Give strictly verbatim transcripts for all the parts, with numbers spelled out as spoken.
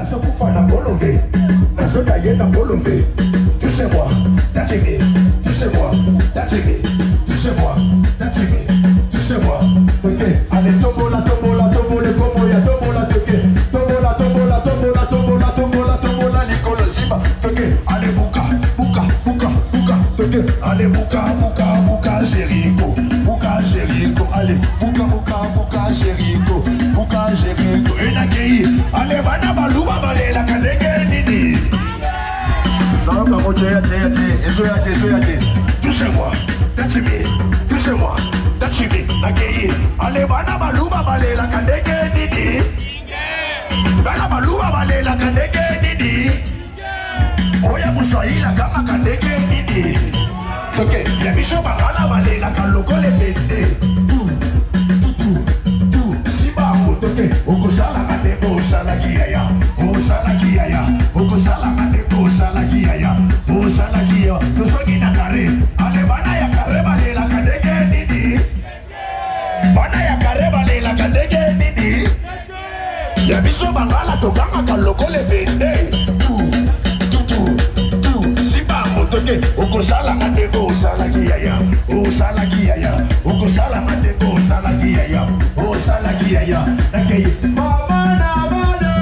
nasokufa na bolove, nazotaye na bolove. Tu sais moi, that's me. Tu sais moi, that's me. Tu sais moi, that's me. Tu sais moi. Ok, allez tombola, tombola, tombola, como ya tombola, toque. Tombola, tombola, tombola, tombola, tombola, tombola, Nicolo Zima. Toque, allez buka, buka, buka, buka. Toque, allez buka, buka, buka, Jericho. Buka, Jericho, allez buka, buka, buka, Jericho. Buka, Jericho. Enakei, allez bana baluba balela kadege nini. Non, comme tu es, tu es, tu es, tu es, tu es, tu sais moi, that's me, tu sais moi, that's me, nakei, allez bana baluba balela kadege nini. Bana baluba balela kadege nini. Oya muswahili kama kadege nini. Toke, ya bisho bagala balela kaloko le bende. Tu, tu, tu, siba toke, oko sala kadego sala kiaya, o sala kiaya, oko sala kadego sala kiaya, o sala kiaya. Tu sogi na kare, ale bana ya kare balela kadege nini. Bana ya kare balela kadege nini. Ya bisho bagala tokanga kaloko le bende. Tu, tu, tu, tu, siba toke, oko sala kadego sala kiaya, o sala kiaya, oko sala kadego sala kiaya, o sala kiaya. Nakei, mama na bana.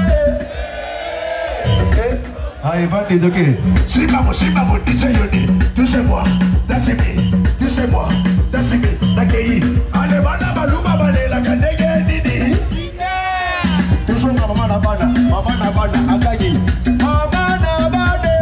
Aïe, Vandi, ok. Siba mo, siba mo, D J Yoni. Tu sais moi, that's me. Tu sais moi, that's me. Nakei, ale bana baluba balela kadege nini. Tu sais mama na bana, mama na bana, akagi. Mama na bana.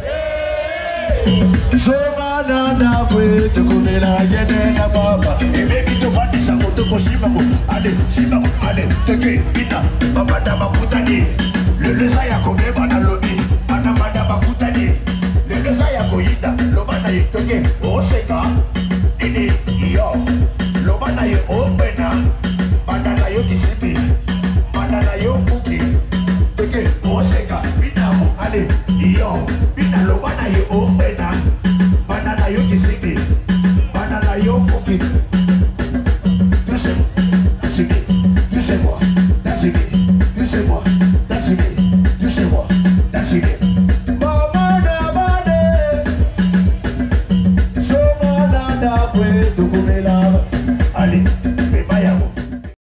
Soga na na kwe, tu kune la yene na baba. E baby tu Vandi sa moto ko siba mo. Ale, siba mo, ale, teke, ina, mama na makutani. Lele saya ko neba na lobi. Anamada bakutani, lele saya ko ida, loba na yitoke, oseka, nini, iyo, loba na ye opena, banda na yo kisipi, banda na yo kuki, toke, oseka, bina mo ale, iyo, bina loba na ye opena.